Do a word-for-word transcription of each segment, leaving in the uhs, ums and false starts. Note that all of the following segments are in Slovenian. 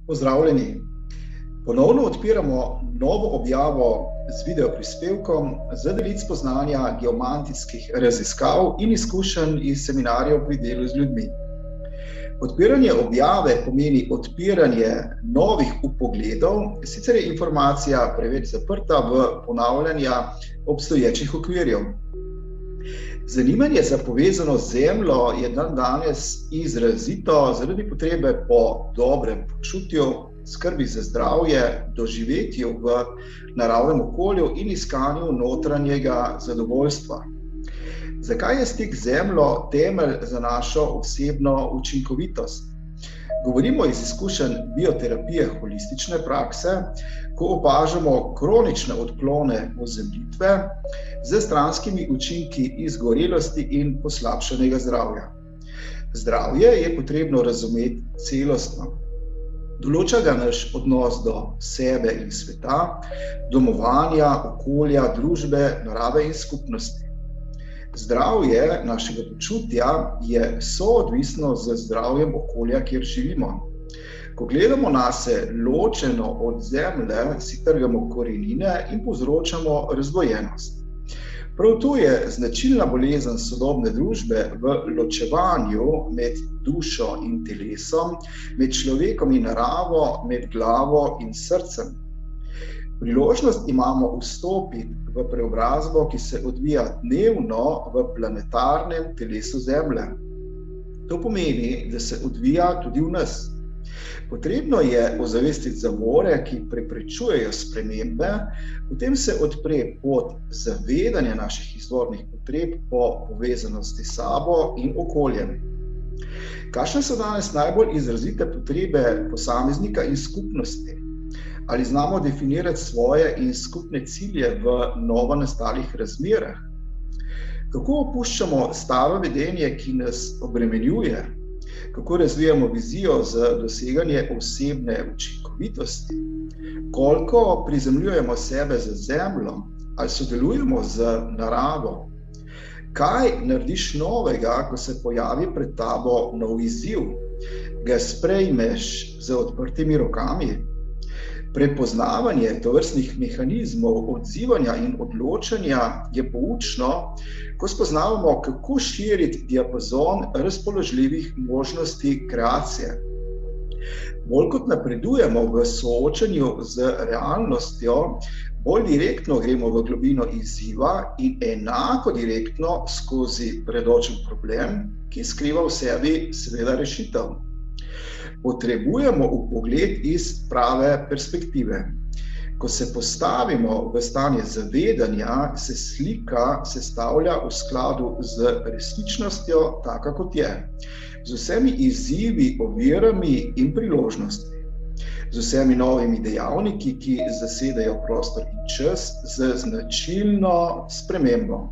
Pozdravljeni. Ponovno odpiramo novo objavo z video prispevkom za deliti spoznanja geomantijskih raziskav in izkušenj iz seminarjev pri delu z ljudmi. Odpiranje objave pomeni odpiranje novih vpogledov, sicer je informacija preveč zaprta v ponavljanja obstoječih okvirjev. Zanimanje za povezano z Zemljo je dandanes izrazito zaradi potrebe po dobrem počutju, skrbi za zdravje, doživetju v naravnem okolju in iskanju notranjega zadovoljstva. Zakaj je stik z Zemljo temelj za našo osebno učinkovitost? Govorimo iz izkušenj bioterapije holistične prakse, ko opažamo kronične odklone ozemljitve z stranskimi učinki izgorelosti in poslabšanega zdravja. Zdravje je potrebno razumeti celostno. Določa ga naš odnos do sebe in sveta, domovanja, okolja, družbe, narave in skupnosti. Zdravje našega počutja je soodvisno z zdravjem okolja, kjer živimo. Ko gledamo nase ločeno od Zemlje, si trgamo korenine in povzročamo razdvojenost. Prav to je značilna bolezen sodobne družbe v ločevanju med dušo in telesom, med človekom in naravo, med glavo in srcem. Priložnost imamo vstopiti v preobrazbo, ki se odvija dnevno v planetarnem telesu Zemlje. To pomeni, da se odvija tudi v nas. Potrebno je ozavestiti zavore, ki preprečujejo spremembe, potem se odpre pot zavedanja naših izvornih potreb po povezanosti s sabo in okoljem. Kakšne so danes najbolj izrazite potrebe posameznika in skupnosti? Ali znamo definirati svoje in skupne cilje v novo nastalih razmerah? Kako opuščamo staro vedenje, ki nas obremenjuje? Kako razvijamo vizijo za doseganje osebne učinkovitosti? Koliko prizemljujemo sebe za Zemljo? Ali sodelujemo z naravo? Kaj narediš novega, ko se pojavi pred tabo nov izziv? Ga sprejmeš z odprtimi rokami? Prepoznavanje tovrstnih mehanizmov odzivanja in odločanja je poučno, ko spoznavamo, kako širiti diapazon razpoložljivih možnosti kreacije. Bolj kot napredujemo v soočanju z realnostjo, bolj direktno gremo v globino izziva in enako direktno skozi predočen problem, ki skriva v sebi seveda rešitev. Potrebujemo vpogled iz prave perspektive. Ko se postavimo v stanje zavedanja, se slika sestavlja v skladu z resničnostjo, taka kot je, z vsemi izzivi, ovirami in priložnostmi, z vsemi novimi dejavniki, ki zasedajo prostor in čas, z značilno spremembo.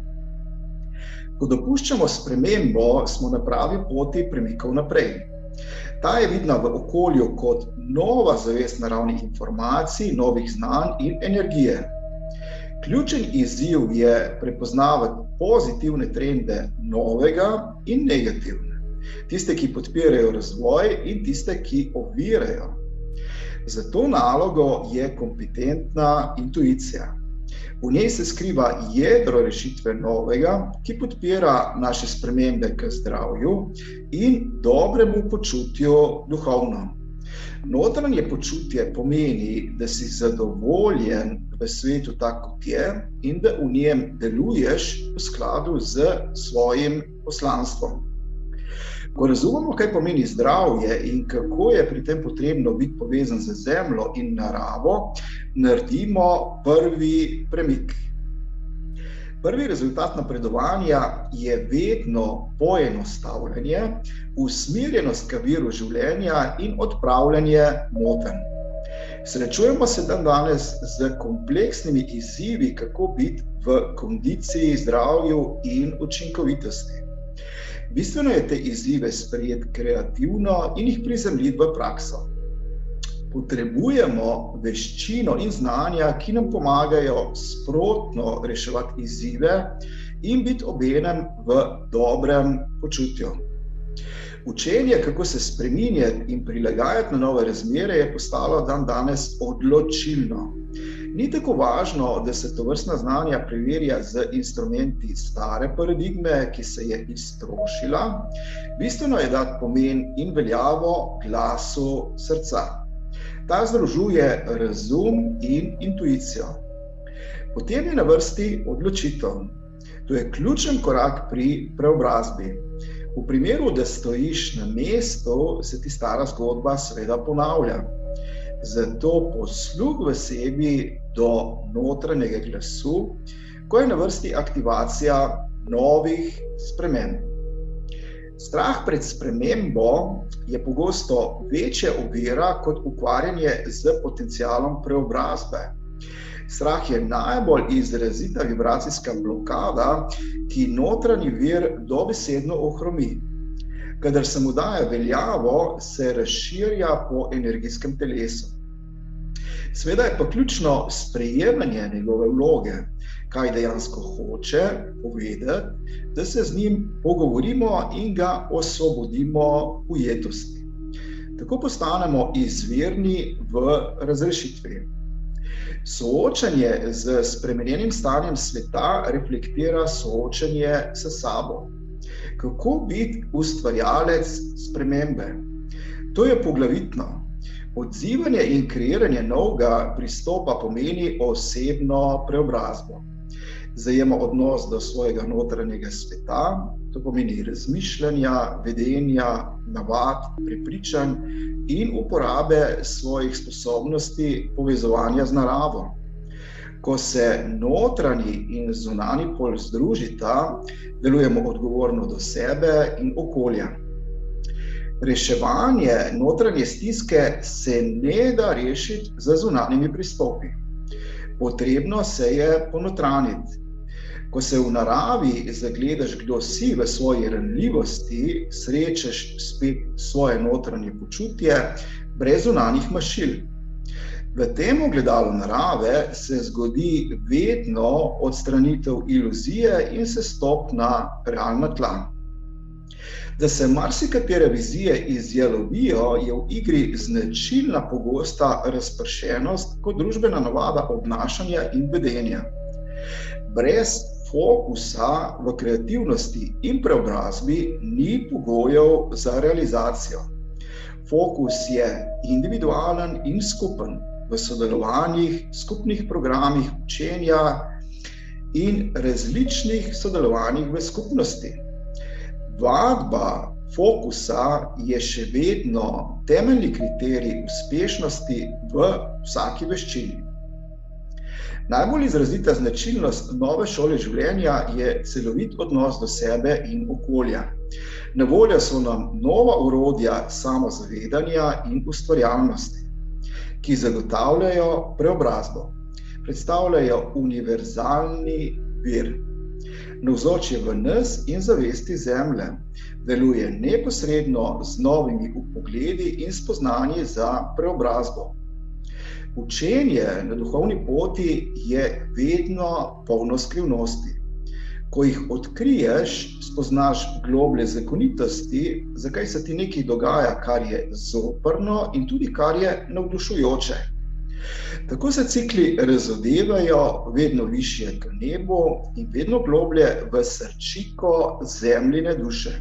Ko dopuščamo spremembo, smo na pravi poti premikov naprej. Ta je vidna v okolju kot nova zavest naravnih informacij, novih znanj in energije. Ključen izziv je prepoznavati pozitivne trende novega in negativne. Tiste, ki podpirajo razvoj in tiste, ki ovirajo. Za to nalogo je kompetentna intuicija. V njej se skriva jedro rešitve novega, ki podpira naše spremembe k zdravju in dobremu počutju duhovno. Notranje počutje pomeni, da si zadovoljen v svetu tak, kot je, in da v njem deluješ v skladu z svojim poslanstvom. Ko razumemo, kaj pomeni zdravje in kako je pri tem potrebno biti povezan z Zemljo in naravo, naredimo prvi premik. Prvi rezultat napredovanja je vedno poenostavljanje, usmerjenost k viru življenja in odpravljanje motenj. Srečujemo se dandanes z kompleksnimi izzivi, kako biti v kondiciji, zdravju in učinkovitosti. Bistveno je te izzive sprejeti kreativno in jih prizemljiti v prakso. Potrebujemo veščino in znanja, ki nam pomagajo sprotno reševati izzive in biti obenem v dobrem počutju. Učenje, kako se spreminjati in prilagajati na nove razmere, je postalo dan danes odločilno. Ni tako važno, da se tovrstna znanja preverja z instrumenti stare paradigme, ki se je iztrošila. Bistveno je dati pomen in veljavo glasu srca. Ta združuje razum in intuicijo. Potem je na vrsti odločitev. To je ključen korak pri preobrazbi. V primeru, da stojiš na mestu, se ti stara zgodba seveda ponavlja. Zato posluh v sebi do notranjega glasu, ko je na vrsti aktivacija novih sprememb. Strah pred spremembo je pogosto večja ovira kot ukvarjanje z potencialom preobrazbe. Strah je najbolj izrazita vibracijska blokada, ki notranji vir dobesedno ohromi. Kadar se mu daje veljavo, se razširja po energijskem telesu. Seveda je pa ključno sprejemanje njegove vloge, kaj dejansko hoče povedati, da se z njim pogovorimo in ga osvobodimo ujetosti. Tako postanemo izvirni v razrešitvi. Soočanje z spremenjenim stanjem sveta reflektira soočanje s sabo. Kako biti ustvarjalec spremembe? To je poglavitno. Odzivanje in kreiranje novega pristopa pomeni osebno preobrazbo. Zajema odnos do svojega notranjega sveta, to pomeni razmišljanja, vedenja, navad, prepričanj in uporabe svojih sposobnosti povezovanja z naravo. Ko se notranji in zunanji pol združita, delujemo odgovorno do sebe in okolja. Reševanje notranje stiske se ne da rešiti z zunanjimi pristopi. Potrebno se je ponotraniti. Ko se v naravi zagledaš, kdo si v svoji ranljivosti, srečaš spet svoje notranje počutje brez zunanjih mašil. V tem ogledalu narave se zgodi vedno odstranitev iluzije in sestop na realna tla. Da se marsikatere vizije izjalovijo, je v igri značilna pogosta razpršenost kot družbena navada obnašanja in vedenja. Brez fokusa v kreativnosti in preobrazbi ni pogojev za realizacijo. Fokus je individualen in skupen v sodelovanjih, skupnih programih učenja in različnih sodelovanjih v skupnosti. Vadba fokusa je še vedno temeljni kriterij uspešnosti v vsaki veščini. Najbolj izrazita značilnost nove šole življenja je celovit odnos do sebe in okolja. Na voljo so nam nova orodja samozavedanja in ustvarjalnosti, ki zagotavljajo preobrazbo. Predstavljajo univerzalni vir. Navzoč je v nas in zavesti Zemlje. Deluje neposredno z novimi vpogledi in spoznanji za preobrazbo. Učenje na duhovni poti je vedno polno skrivnosti. Ko jih odkriješ, spoznaš globlje zakonitosti, zakaj se ti nekaj dogaja, kar je zoprno in tudi kar je navdušujoče. Tako se cikli razodevajo vedno višje k nebu in vedno globlje v srčiko zemljine duše.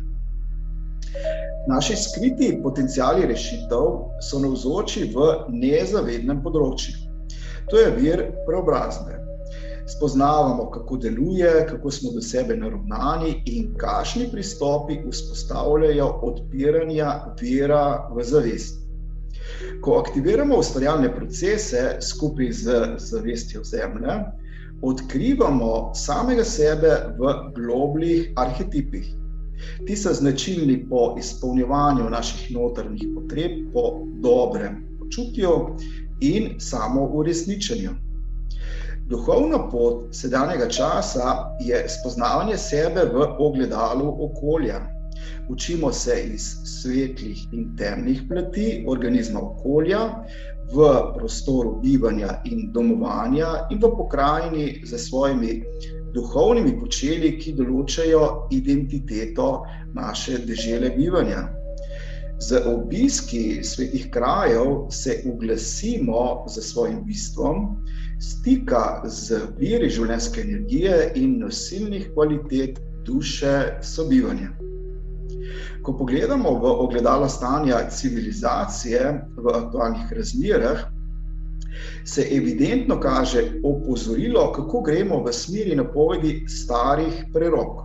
Naši skriti potenciali rešitev so navzoči v nezavednem področju. To je vir preobrazbe. Spoznavamo, kako deluje, kako smo do sebe naravnani in kakšni pristopi vzpostavljajo odpiranja vira v zavest. Ko aktiviramo ustvarjalne procese skupaj z zavestjo Zemlje, odkrivamo samega sebe v globljih arhetipih. Ti so značilni po izpolnjevanju naših notranjih potreb, po dobrem počutju in samouresničenju. Duhovna pot sedanjega časa je spoznavanje sebe v ogledalu okolja. Učimo se iz svetlih in temnih plati organizma okolja, v prostoru bivanja in domovanja in v pokrajini za svojimi duhovnimi počeli, ki določajo identiteto naše dežele bivanja. Z obiski svetih krajev se uglasimo za svojim bistvom, stika z viri življenjske energije in nosilnih kvalitet duše sobivanja. Ko pogledamo v ogledalo stanja civilizacije v aktualnih razmerah, se evidentno kaže opozorilo, kako gremo v smeri napovedi starih prerokov.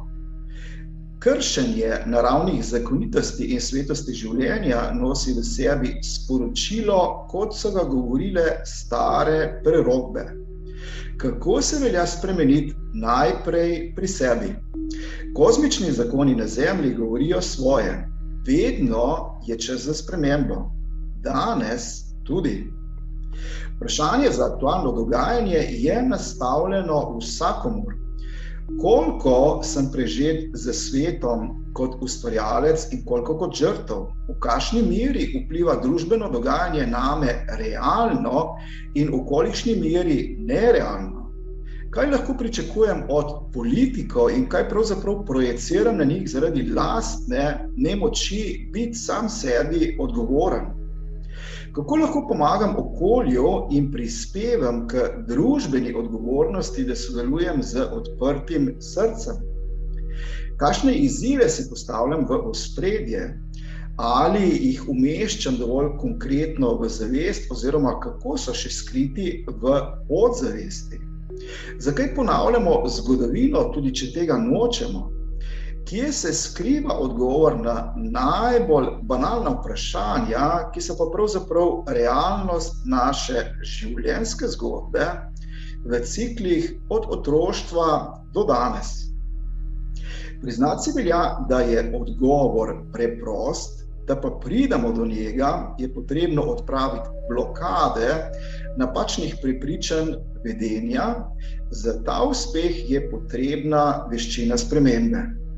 Kršenje naravnih zakonitosti in svetosti življenja nosi v sebi sporočilo, kot so ga govorile stare prerokbe. Kako se velja spremeniti najprej pri sebi? Kozmični zakoni na Zemlji govorijo svoje. Vedno je čas za spremembo. Danes tudi. Vprašanje za aktualno dogajanje je nastavljeno vsakomur. Koliko sem prežet z svetom kot ustvarjalec in koliko kot žrtev? V kakšni meri vpliva družbeno dogajanje name realno in v kolikšni meri nerealno? Kaj lahko pričakujem od politikov in kaj pravzaprav projeciram na njih zaradi lastne nemoči biti sam sebi odgovoren? Kako lahko pomagam okolju in prispevam k družbeni odgovornosti, da sodelujem z odprtim srcem? Kakšne izzive si postavljam v ospredje? Ali jih umeščam dovolj konkretno v zavest oziroma kako so še skriti v podzavesti? Zakaj ponavljamo zgodovino, tudi če tega nočemo? Kje se skriva odgovor na najbolj banalna vprašanja, ki so pa pravzaprav realnost naše življenjske zgodbe v ciklih od otroštva do danes? Priznati si velja, da je odgovor preprost, da pa pridemo do njega, je potrebno odpraviti blokade napačnih prepričanj vedenja. Za ta uspeh je potrebna veščina spremembe.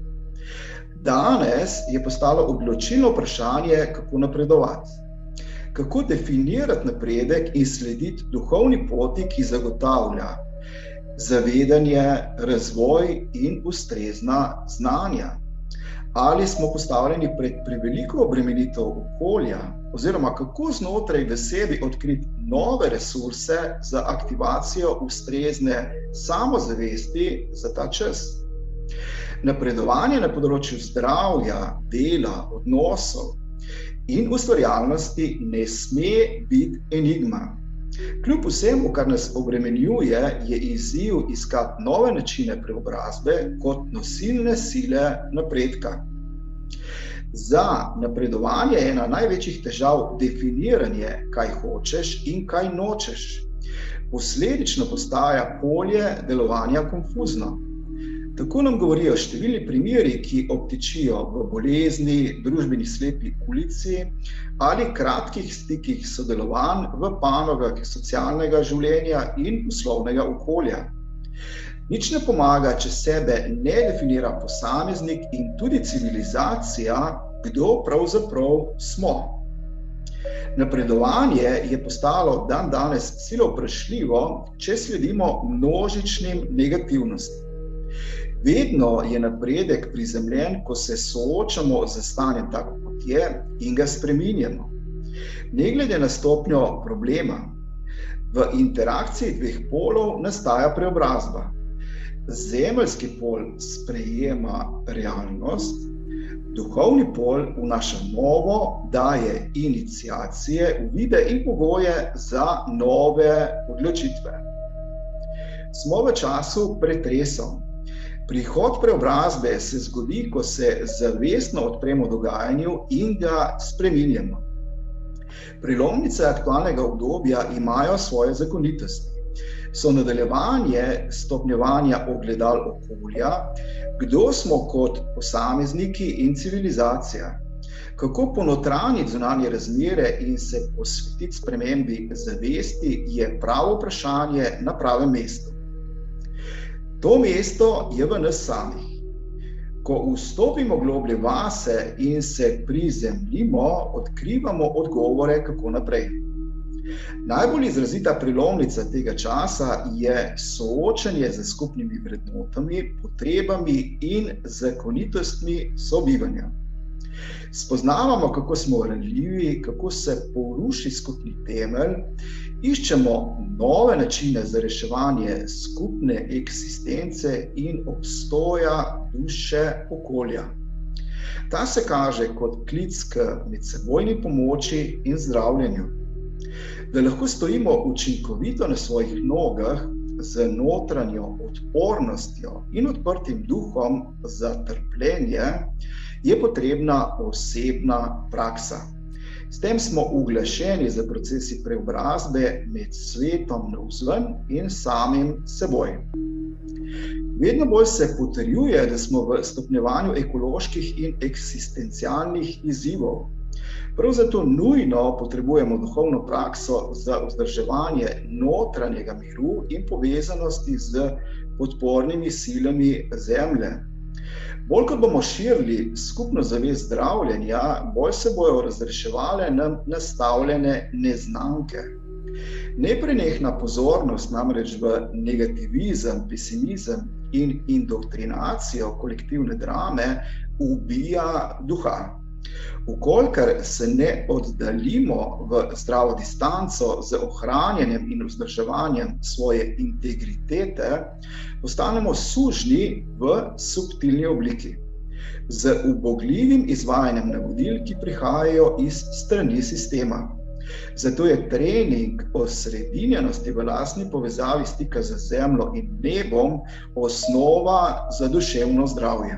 Danes je postalo odločilno vprašanje, kako napredovati. Kako definirati napredek in slediti duhovni poti, ki zagotavlja zavedanje, razvoj in ustrezna znanja. Ali smo postavljeni pred preveliko obremenitev okolja, oziroma kako znotraj v sebi odkriti nove resurse za aktivacijo ustrezne samozavesti za ta čas? Napredovanje na področju zdravja, dela, odnosov in ustvarjalnosti ne sme biti enigma. Kljub vsemu, kar nas obremenjuje, je izziv iskati nove načine preobrazbe kot nosilne sile napredka. Za napredovanje je ena največjih težav definiranje, kaj hočeš in kaj nočeš. Posledično postaja polje delovanja konfuzno. Tako nam govorijo številni primeri, ki obtičijo v bolezni, družbeni slepi ulici ali kratkih stikih sodelovanj v panogah socialnega življenja in poslovnega okolja. Nič ne pomaga, če sebe ne definira posameznik in tudi civilizacija, kdo pravzaprav smo. Napredovanje je postalo dan danes silo vprašljivo, če sledimo množičnim negativnostim. Vedno je napredek prizemljen, ko se soočamo z stanjem tako, kot je, in ga spreminjamo. Ne glede na stopnjo problema, v interakciji dveh polov nastaja preobrazba. Zemeljski pol sprejema realnost, duhovni pol vnaša novo, daje iniciacije, uvide in pogoje za nove odločitve. Smo v času pretresov. Prihod preobrazbe se zgodi, ko se zavestno odpremo dogajanju in ga spreminjamo. Prelomnice aktualnega obdobja imajo svoje zakonitosti. So nadaljevanje stopnjevanja ogledal okolja, kdo smo kot posamezniki in civilizacija, kako ponotraniti zunanje razmere in se posvetiti spremembi zavesti, je pravo vprašanje na pravem mestu. To mesto je v nas samih. Ko vstopimo globlje vase in se prizemljimo, odkrivamo odgovore, kako naprej. Najbolj izrazita prelomnica tega časa je soočanje z skupnimi vrednotami, potrebami in zakonitostmi sobivanja. Spoznavamo, kako smo ranljivi, kako se poruši skupni temelj, iščemo nove načine za reševanje skupne eksistence in obstoja duše okolja. Ta se kaže kot klic k medsebojni pomoči in zdravljenju. Da lahko stojimo učinkovito na svojih nogah z notranjo odpornostjo in odprtim duhom za trpljenje, je potrebna osebna praksa. S tem smo uglašeni za procesi preobrazbe med svetom navzven in samim seboj. Vedno bolj se potrjuje, da smo v stopnjevanju ekoloških in eksistencialnih izzivov. Prav zato nujno potrebujemo duhovno prakso za vzdrževanje notranjega miru in povezanosti z podpornimi silami Zemlje. Bolj kot bomo širili skupno zavest zdravljenja, bolj se bojo razreševale nam nastavljene neznanke. Neprenehna pozornost namreč v negativizem, pesimizem in indoktrinacijo kolektivne drame ubija duha. Vkolikor se ne oddaljimo v zdravo distanco z ohranjanjem in vzdrževanjem svoje integritete, postanemo sužnji v subtilni obliki, z ubogljivim izvajanjem navodil, ki prihajajo iz strani sistema. Zato je trening osredinjenosti v lastni povezavi stika z zemljo in nebom osnova za duševno zdravje.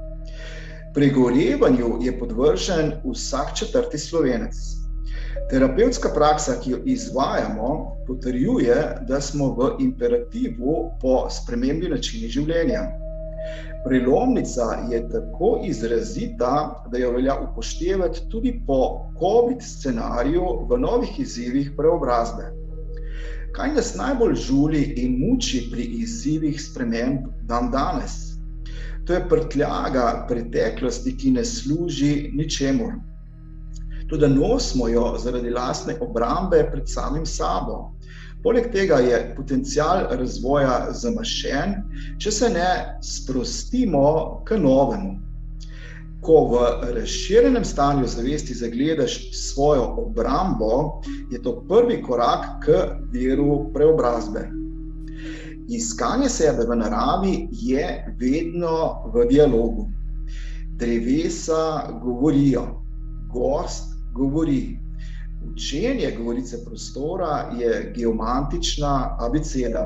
Pregorevanju je podvržen vsak četrti Slovenec. Terapevtska praksa, ki jo izvajamo, potrjuje, da smo v imperativu po spremembi načina življenja. Prelomnica je tako izrazita, da jo velja upoštevati tudi po COVID scenariju v novih izzivih preobrazbe. Kaj nas najbolj žuli in muči pri izzivih sprememb dan danes? To je prtljaga preteklosti, ki ne služi ničemur. Toda nosimo jo zaradi lastne obrambe pred samim sabo. Poleg tega je potencial razvoja zamašen, če se ne sprostimo k novemu. Ko v razširjenem stanju zavesti zagledaš svojo obrambo, je to prvi korak k viru preobrazbe. Iskanje sebe v naravi je vedno v dialogu. Drevesa govorijo, gost govori. Učenje govorice prostora je geomantična abeceda.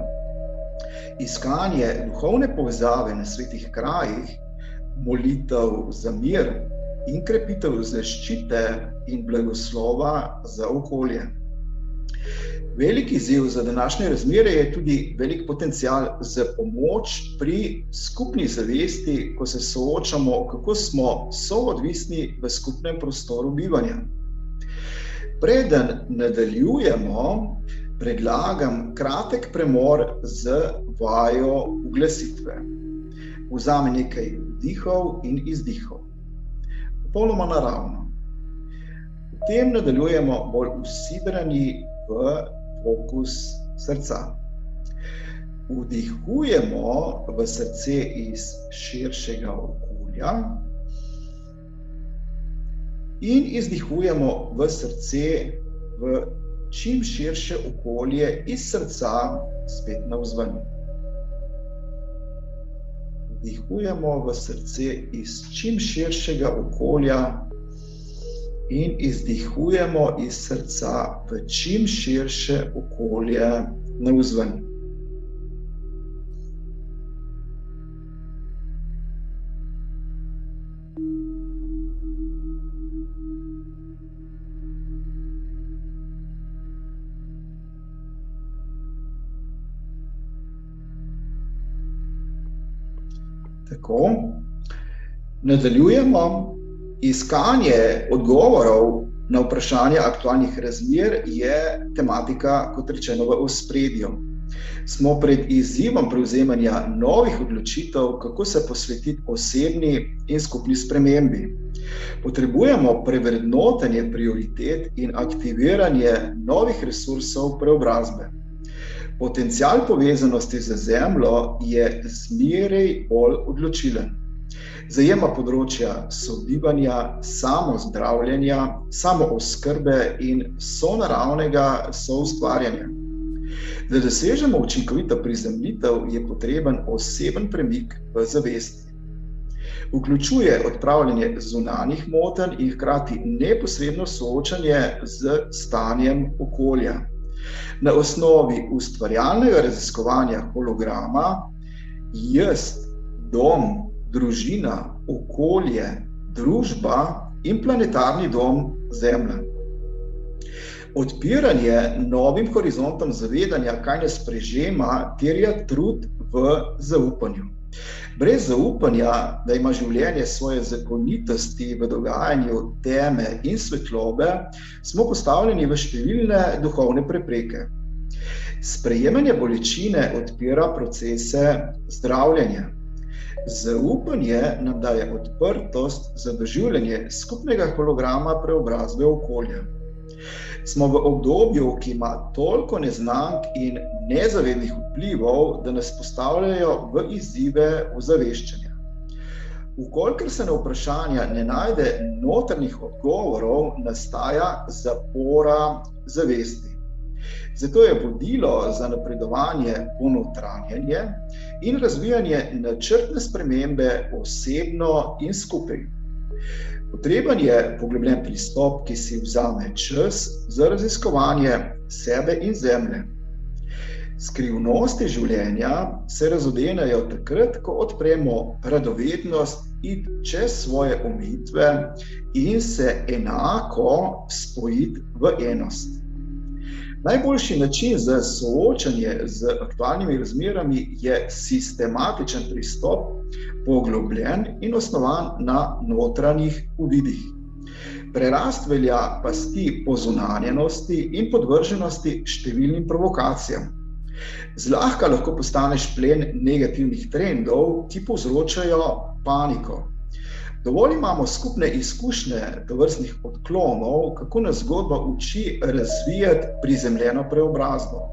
Iskanje duhovne povezave na svetih krajih, molitev za mir in krepitev zaščite in blagoslova za okolje. Velik izziv za današnje razmere je tudi velik potencial za pomoč pri skupni zavesti, ko se soočamo, kako smo soodvisni v skupnem prostoru bivanja. Preden nadaljujemo, predlagam kratek premor z vajo uglasitve. Vzami nekaj vdihov in izdihov. Popolnoma naravno. Potem nadaljujemo bolj usidrani v fokus srca. Vdihujemo v srce iz širšega okolja in izdihujemo v srce v čim širše okolje iz srca spet navzven. Vdihujemo v srce iz čim širšega okolja in izdihujemo iz srca v čim širše okolje navzven. Tako, nadaljujemo. Iskanje odgovorov na vprašanje aktualnih razmer je tematika, kot rečeno, v ospredju. Smo pred izzivom prevzemanja novih odločitev, kako se posvetiti osebni in skupni spremembi. Potrebujemo prevrednotenje prioritet in aktiviranje novih resursov preobrazbe. Potencial povezanosti z zemljo je zmeraj bolj odločilen. Zajema področja sobivanja, samozdravljenja, samooskrbe in sonaravnega soustvarjanja. Da dosežemo učinkovito prizemljitev, je potreben oseben premik v zavesti. Vključuje odpravljanje zunanjih motenj in hkrati neposredno soočanje z stanjem okolja. Na osnovi ustvarjalnega raziskovanja holograma jaz, dom, družina, okolje, družba in planetarni dom Zemlja. Odpiranje novim horizontom zavedanja, kaj nas prežema, terja trud v zaupanju. Brez zaupanja, da ima življenje svoje zakonitosti v dogajanju teme in svetlobe, smo postavljeni v številne duhovne prepreke. Sprejemanje bolečine odpira procese zdravljenja. Zaupanje nam daje odprtost za doživljanje skupnega holograma preobrazbe okolja. Smo v obdobju, ki ima toliko neznank in nezavednih vplivov, da nas postavljajo v izzive ozaveščanja. Vkolikor se na vprašanja ne najde notranjih odgovorov, nastaja zapora zavesti. Zato je vodilo za napredovanje ponotranjanje in razvijanje načrtne spremembe osebno in skupaj. Potreben je poglobljen pristop, ki si vzame čas za raziskovanje sebe in Zemlje. Skrivnosti življenja se razodenejo takrat, ko odpremo radovednost iti čez svoje omejitve in se enako spojiti v enost. Najboljši način za soočanje z aktualnimi razmerami je sistematičen pristop, poglobljen in osnovan na notranjih uvidih. Prerast velja pasti pozunanjenosti in podvrženosti številnim provokacijam. Zlahka lahko postaneš plen negativnih trendov, ki povzročajo paniko. Dovolj imamo skupne izkušnje tovrstnih odklonov, kako nas zgodba uči razvijati prizemljeno preobrazbo.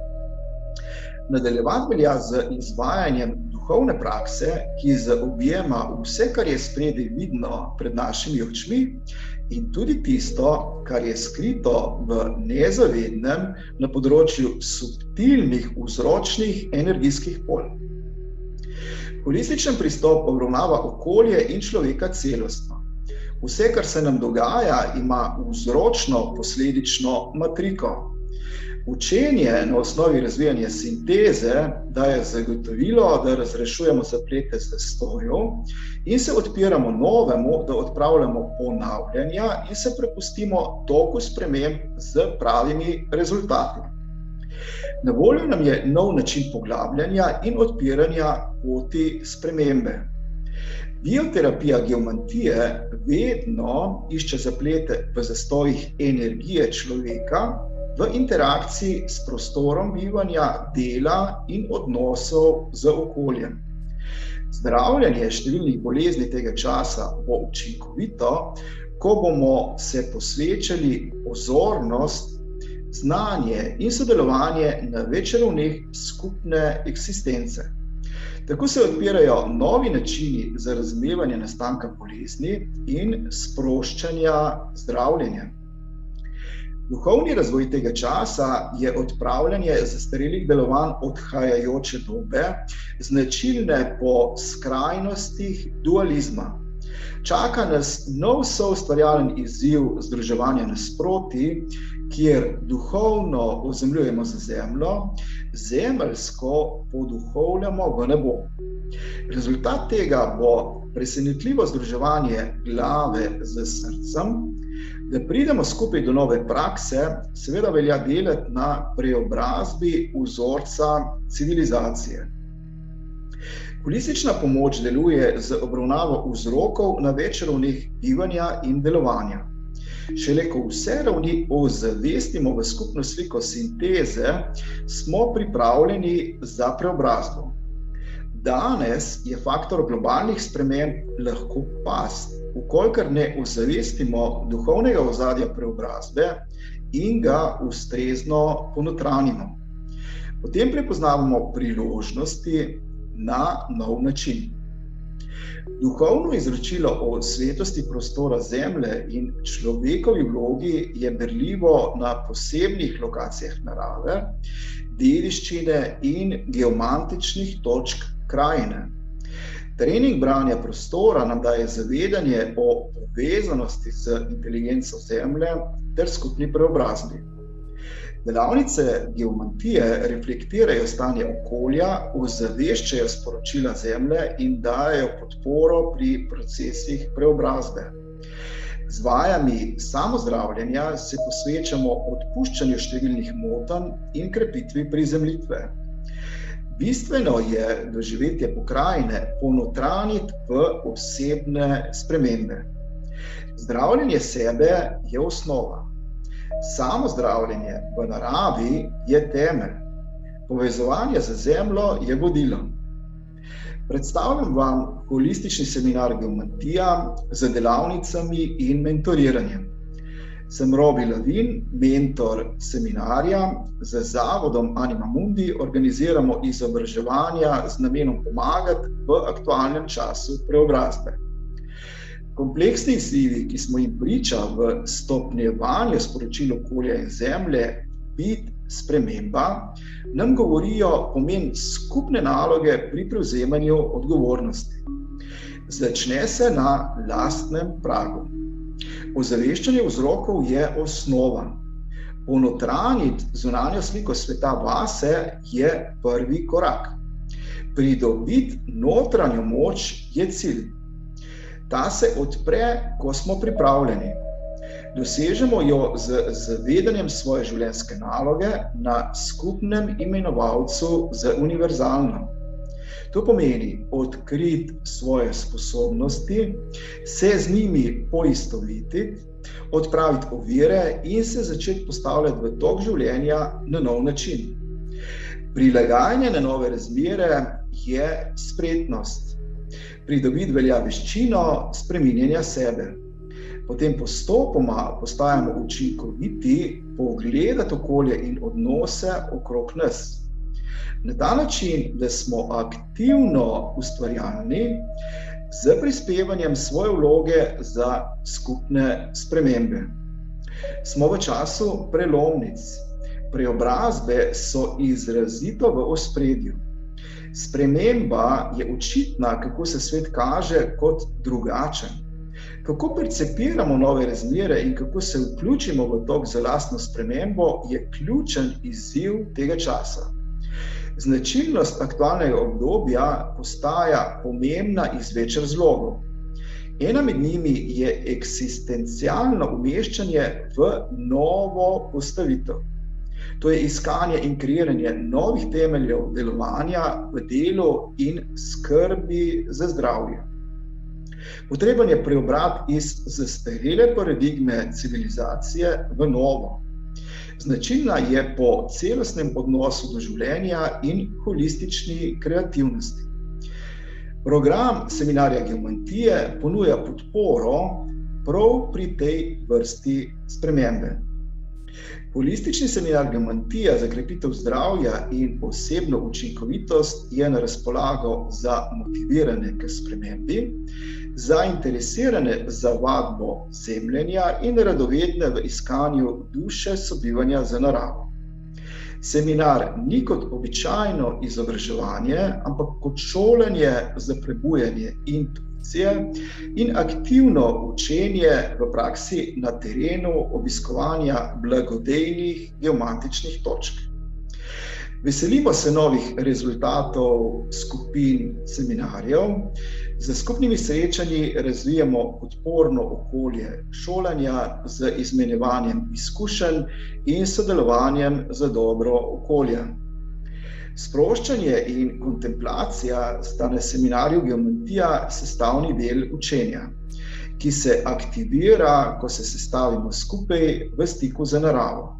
Nadaljevati velja z izvajanjem duhovne prakse, ki zaobjema vse, kar je spredaj vidno pred našimi očmi, in tudi tisto, kar je skrito v nezavednem na področju subtilnih vzročnih energijskih polj. Holističen pristop obravnava okolje in človeka celostno. Vse, kar se nam dogaja, ima vzročno-posledično matriko. Učenje na osnovi razvijanja sinteze daje zagotovilo, da razrešujemo zaplete zastojev in se odpiramo novemu, da odpravljamo ponavljanja in se prepustimo toku sprememb z pravimi rezultati. Na voljo nam je nov način poglabljanja in odpiranja poti spremembe. Bioterapija geomantije vedno išče zaplete v zastojih energije človeka v interakciji s prostorom bivanja, dela in odnosov z okoljem. Zdravljenje številnih bolezni tega časa bo učinkovito, ko bomo se posvečali pozornost, znanje in sodelovanje na več ravneh skupne eksistence. Tako se odpirajo novi načini za razumevanje nastanka bolezni in sproščanja zdravljenja. Duhovni razvoj tega časa je odpravljanje zastarelih delovanj odhajajoče dobe, značilne po skrajnostih dualizma. Čaka nas nov soustvarjalen izziv združevanja nasprotij, kjer duhovno ozemljujemo za zemljo, zemeljsko poduhovljamo v nebo. Rezultat tega bo presenetljivo združevanje glave z srcem. Da pridemo skupaj do nove prakse, seveda velja delati na preobrazbi vzorca civilizacije. Holistična pomoč deluje z obravnavo vzrokov na več ravneh bivanja in delovanja. Šele ko vse ravni ozavestimo v skupno sliko sinteze, smo pripravljeni za preobrazbo. Danes je faktor globalnih sprememb lahko past, vkolikor ne ozavestimo duhovnega ozadja preobrazbe in ga ustrezno ponotranimo. Potem prepoznavamo priložnosti na nov način. Duhovno izročilo o svetosti prostora Zemlje in človekovi vlogi je berljivo na posebnih lokacijah narave, dediščine in geomantičnih točk krajine. Trening branja prostora nam daje zavedanje o povezanosti z inteligenco Zemlje ter skupni preobrazbi. Delavnice geomantije reflektirajo stanje okolja, ozaveščajo sporočila Zemlje in dajejo podporo pri procesih preobrazbe. Z vajami samozdravljenja se posvečamo odpuščanju številnih motenj in krepitvi prizemljitve. Bistveno je doživetje pokrajine ponotraniti v osebne spremembe. Zdravljenje sebe je osnova. Samozdravljenje v naravi je temelj, povezovanje z Zemljo je vodilo. Predstavljam vam holistični seminar Geomantija z delavnicami in mentoriranjem. Sem Robi Lavin, mentor seminarja. Z zavodom Anima Mundi organiziramo izobraževanja z namenom pomagati v aktualnem času preobrazbe. Kompleksni izzivi, ki smo jim priča v stopnjevanju sporočil okolja in Zemlje, bit sprememba, nam govorijo pomen skupne naloge pri prevzemanju odgovornosti. Začne se na lastnem pragu. Ozaveščanje vzrokov je osnova. Ponotraniti zunanjo sliko sveta vase je prvi korak. Pridobiti notranjo moč je cilj. Ta se odpre, ko smo pripravljeni. Dosežemo jo z zavedanjem svoje življenjske naloge na skupnem imenovalcu z univerzalno. To pomeni odkriti svoje sposobnosti, se z njimi poistovetiti, odpraviti ovire in se začeti postavljati v tok življenja na nov način. Prilagajanje na nove razmere je spretnost. Pridobiti velja veščino spreminjanja sebe. Potem postopoma postajamo učinkoviti pogledati okolje in odnose okrog nas. Na ta način, da smo aktivno ustvarjalni z prispevanjem svoje vloge za skupne spremembe. Smo v času prelomnic. Preobrazbe so izrazito v ospredju. Sprememba je očitna, kako se svet kaže kot drugačen. Kako percepiramo nove razmere in kako se vključimo v tok za lastno spremembo, je ključen izziv tega časa. Značilnost aktualnega obdobja postaja pomembna iz več razlogov. Ena med njimi je eksistencialno umeščanje v novo postavitev. To je iskanje in kreiranje novih temeljev delovanja v delu in skrbi za zdravje. Potreben je preobrat iz zastarele paradigme civilizacije v novo. Značilna je po celostnem odnosu do življenja in holistični kreativnosti. Program seminarja Geomantije ponuja podporo prav pri tej vrsti spremembe. Holistični seminar Geomantija za krepitev zdravja in osebno učinkovitost je na razpolago za motivirane k spremembi, zainteresirane za vadbo zemljenja in radovedne v iskanju duše sobivanja za naravo. Seminar ni kot običajno izobraževanje, ampak kot šolanje za prebujanje intuicije in aktivno učenje v praksi na terenu obiskovanja blagodejnih geomantičnih točk. Veselimo se novih rezultatov skupin seminarjev. Za skupnimi srečanji razvijamo podporno okolje šolanja z izmenjevanjem izkušenj in sodelovanjem za dobro okolja. Sproščanje in kontemplacija sta na seminarju Geomantija sestavni del učenja, ki se aktivira, ko se sestavimo skupaj v stiku z naravo.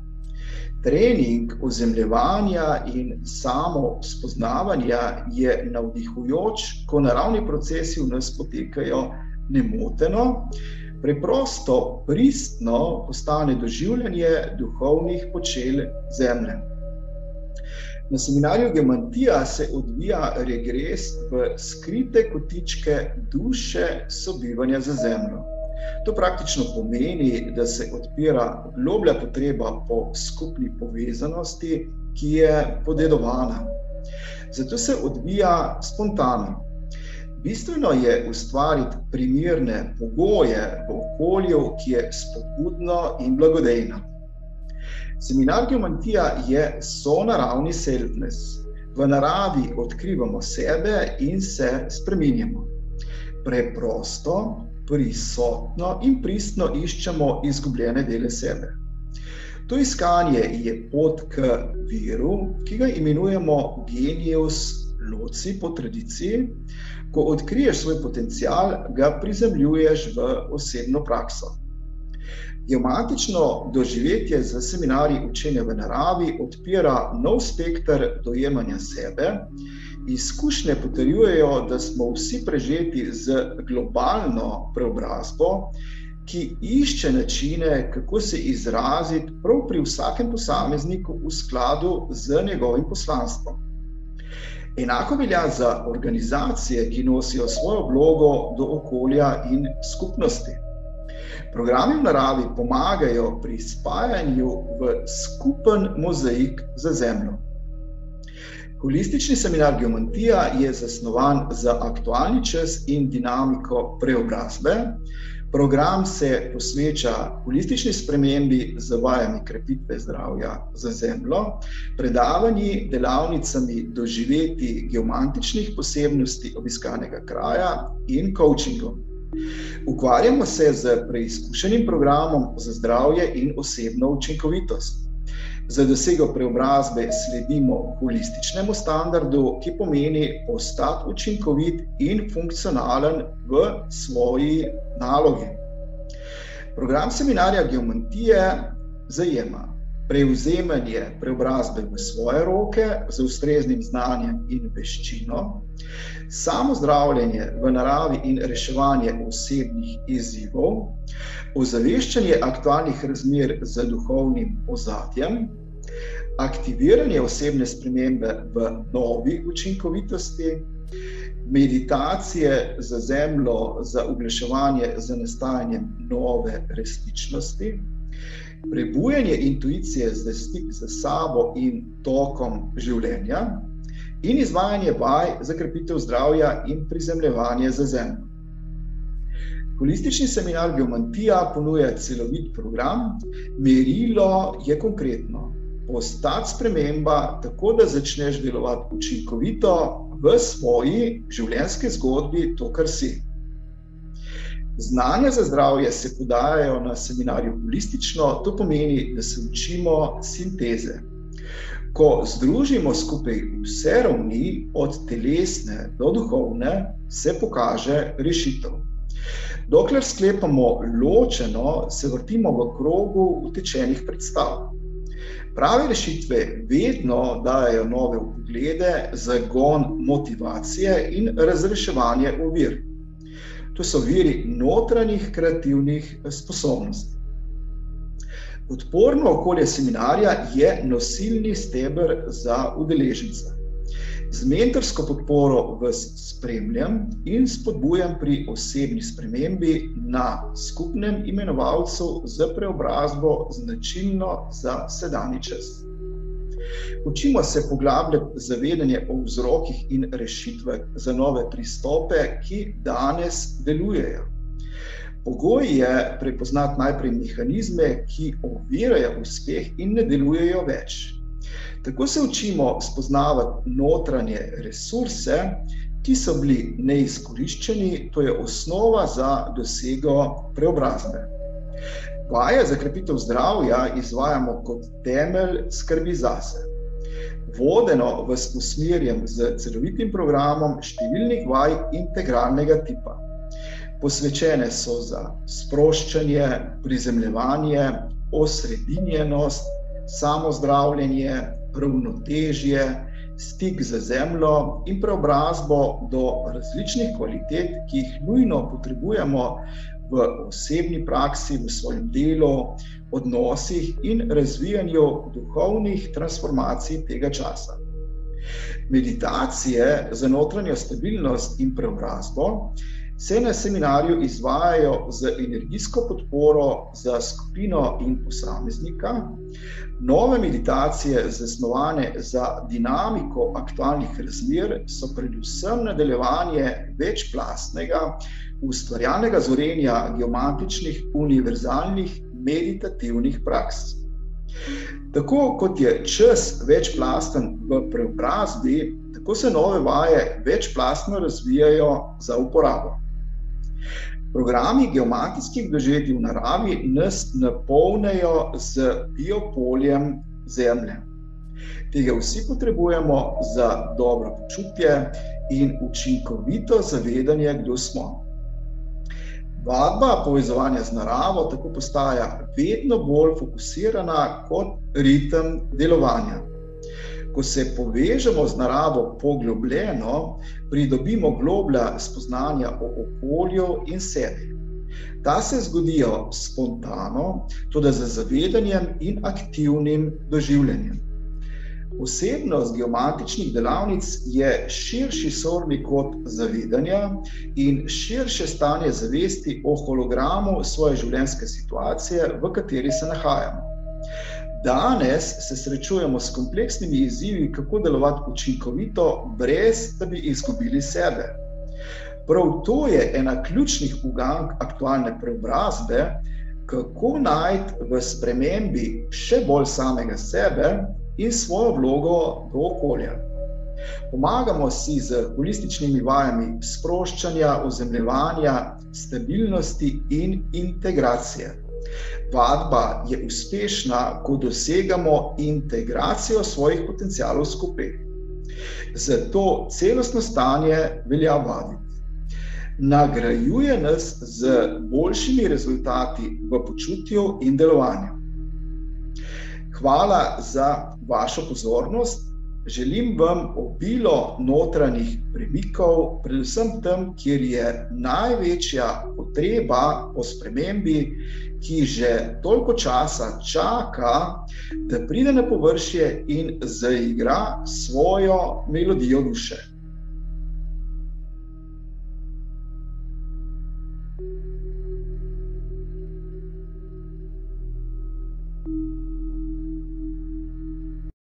Trening ozemljevanja in samo spoznavanja je navdihujoč, ko naravni procesi v nas potekajo nemoteno, preprosto pristno postane doživljanje duhovnih počel zemlje. Na seminarju Geomantija se odvija regres v skrite kotičke duše sobivanja za Zemljo. To praktično pomeni, da se odpira globlja potreba po skupni povezanosti, ki je podedovana. Zato se odvija spontano. Bistveno je ustvariti primerne pogoje v okolju, ki je spodbudno in blagodejno. Seminar Geomantija je sonaravni selfness. V naravi odkrivamo sebe in se spreminjamo. Preprosto, prisotno in pristno iščemo izgubljene dele sebe. To iskanje je pot k viru, ki ga imenujemo genius loci po tradiciji. Ko odkriješ svoj potencial, ga prizemljuješ v osebno prakso. Geomantično doživetje za seminarji učenja v naravi odpira nov spekter dojemanja sebe. Izkušnje potrjujejo, da smo vsi prežeti z globalno preobrazbo, ki išče načine, kako se izraziti prav pri vsakem posamezniku v skladu z njegovim poslanstvom. Enako velja za organizacije, ki nosijo svojo vlogo do okolja in skupnosti. Programi v naravi pomagajo pri spajanju v skupen mozaik za Zemljo. Holistični seminar Geomantija je zasnovan za aktualni čas in dinamiko preobrazbe. Program se posveča holistični spremembi z vajami krepitve zdravja za Zemljo, predavanji, delavnicami doživeti geomantičnih posebnosti obiskanega kraja in coachingom. Ukvarjamo se z preizkušenim programom za zdravje in osebno učinkovitost. Za dosego preobrazbe sledimo holističnemu standardu, ki pomeni postati učinkovit in funkcionalen v svoji nalogi. Program seminarja Geomantije zajema prevzemanje preobrazbe v svoje roke z ustreznim znanjem in veščino, samozdravljenje v naravi in reševanje osebnih izzivov, ozaveščanje aktualnih razmer z duhovnim ozadjem, aktiviranje osebne spremembe v novi učinkovitosti, meditacije za Zemljo za uglaševanje za nastajanjem nove resničnosti, prebujanje intuicije za stik z sabo in tokom življenja in izvajanje vaj za krepitev zdravja in prizemljevanje za Zemljo. Holistični seminar Geomantija ponuja celovit program, merilo je konkretno. Postati sprememba tako, da začneš delovati učinkovito v svoji življenjski zgodbi, to, kar si. Znanja za zdravje se podajajo na seminarju holistično, to pomeni, da se učimo sinteze. Ko združimo skupaj vse ravni, od telesne do duhovne, se pokaže rešitev. Dokler sklepamo ločeno, se vrtimo v krogu utečenih predstav. Prave rešitve vedno dajejo nove vpoglede, zagon motivacije in razreševanje ovir. To so viri notranjih kreativnih sposobnosti. Podporno okolje seminarja je nosilni steber za udeležence. Z mentorsko podporo vas spremljam in spodbujam pri osebni spremembi na skupnem imenovalcu za preobrazbo značilno za sedanji čas. Učimo se poglabljati zavedanje o vzrokih in rešitvah za nove pristope, ki danes delujejo. Pogoj je prepoznati najprej mehanizme, ki ovirajo uspeh in ne delujejo več. Tako se učimo spoznavati notranje resurse, ki so bili neizkoriščeni, to je osnova za dosego preobrazbe. Vaje za krepitev zdravja izvajamo kot temelj skrbi zase. Vodeno vas usmerjam z celovitim programom številnih vaj integralnega tipa. Posvečene so za sproščanje, prizemljevanje, osredinjenost, samozdravljenje, ravnotežje, stik z Zemljo in preobrazbo do različnih kvalitet, ki jih nujno potrebujemo v osebni praksi, v svojem delu, odnosih in razvijanju duhovnih transformacij tega časa. Meditacije za notranjo stabilnost in preobrazbo se na seminarju izvajajo z energijsko podporo za skupino in posameznika. Nove meditacije, zasnovane za dinamiko aktualnih razmer, so predvsem nadaljevanje večplastnega, ustvarjalnega zorenja geomantičnih, univerzalnih, meditativnih praks. Tako kot je čas večplasten v preobrazbi, tako se nove vaje večplastno razvijajo za uporabo. Programi geomantičnih doživetij v naravi nas napolnijo z biopoljem Zemlje. Tega vsi potrebujemo za dobro počutje in učinkovito zavedanje, kdo smo. Vadba povezovanja z naravo tako postaja vedno bolj fokusirana kot ritem delovanja. Ko se povežemo z naravo poglobljeno, pridobimo globlja spoznanja o okolju in sebi. Ta se zgodijo spontano, toda z zavedanjem in aktivnim doživljanjem. Osebnost geomantičnih delavnic je širši sorni kot zavedanja in širše stanje zavesti o hologramu svoje življenjske situacije, v kateri se nahajamo. Danes se srečujemo s kompleksnimi izzivi, kako delovati učinkovito, brez da bi izgubili sebe. Prav to je ena ključnih ugank aktualne preobrazbe, kako najti v spremembi še bolj samega sebe in svojo vlogo do okolja. Pomagamo si z holističnimi vajami sproščanja, ozemljevanja, stabilnosti in integracije. Vadba je uspešna, ko dosegamo integracijo svojih potencialov skupaj. Zato celostno stanje velja vaditi. Nagrajuje nas z boljšimi rezultati v počutju in delovanju. Hvala za vašo pozornost. Želim vam obilo notranjih premikov, predvsem tam, kjer je največja potreba po spremembi, ki že toliko časa čaka, da pride na površje in zaigra svojo melodijo duše.